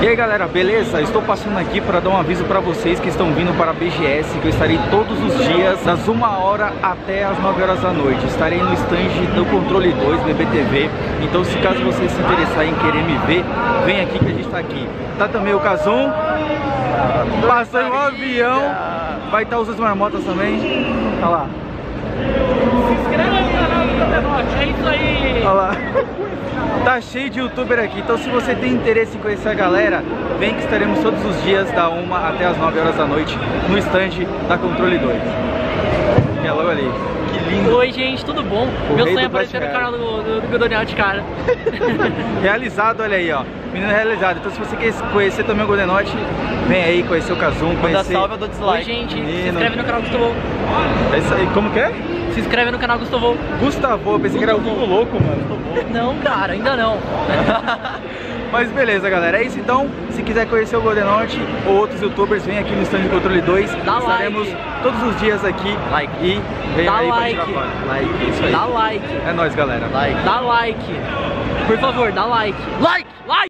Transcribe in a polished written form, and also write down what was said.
E aí galera, beleza? Estou passando aqui para dar um aviso para vocês que estão vindo para a BGS, que eu estarei todos os dias das 1h até as 9h da noite. Estarei no stand do Controle 2 BBTV, então se caso você se interessar em querer me ver, vem aqui que a gente está aqui. Tá também o Kazum, passando um avião, vai estar os outros marmotas também, tá lá. Se inscreve no canal do Canote, é isso aí! Olha lá. Tá cheio de youtuber aqui, então se você tem interesse em conhecer a galera, vem que estaremos todos os dias da 1 até as 9h da noite no stand da Controle 2. E é logo ali. Que lindo. Oi gente, tudo bom? Meu sonho é aparecer no canal do Godonete, cara. Realizado, olha aí, ó. Menino realizado. Então se você quer conhecer também o Godonete, vem aí conhecer o Kazum, conhecer... salve, eu dou dislike. Oi gente, se inscreve no canal Gustavo. É isso aí, como que é? Se inscreve no canal Gustavo. Gustavo, eu pensei que era o Vivo Louco, mano. Não, cara, ainda não. Mas beleza, galera, é isso então. Se quiser conhecer o Godonete ou outros youtubers, vem aqui no stand do Controle 2. Dá Estaremos like. todos os dias aqui. Like. E vem Dá aí like. pra tirar foto. Like, isso aí. Dá like. É nóis, galera. Like. Dá like. Por favor, dá like. Like! Like!